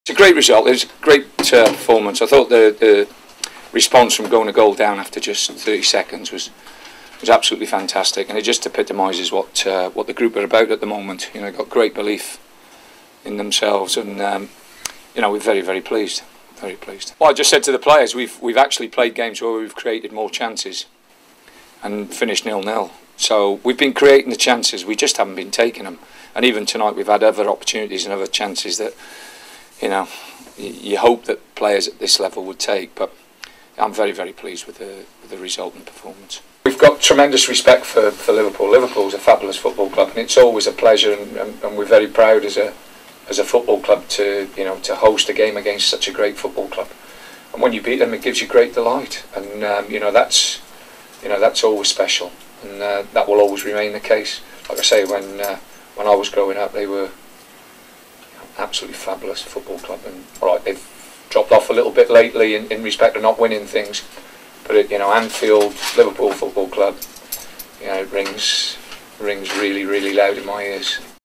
It's a great result. It was a great performance. I thought the response from going a goal down after just 30 seconds was absolutely fantastic, and it just epitomises what the group are about at the moment. You know, got great belief in themselves, and you know, we're very, very pleased. Very pleased. Well, I just said to the players, we've actually played games where we've created more chances and finished 0-0. So we've been creating the chances, we just haven't been taking them. And even tonight, we've had other opportunities and other chances that, you know, you hope that players at this level would take. But I'm very, very pleased with the result and performance. We've got tremendous respect for Liverpool. Liverpool's a fabulous football club, and it's always a pleasure, and we're very proud as a football club to host a game against such a great football club. And when you beat them, it gives you great delight, and you know, that's always special, and that will always remain the case. Like I say, when I was growing up, they were absolutely fabulous football club, and all right, they've dropped off a little bit lately in respect of not winning things, but you know, Anfield, Liverpool Football Club, you know, it rings really, really loud in my ears.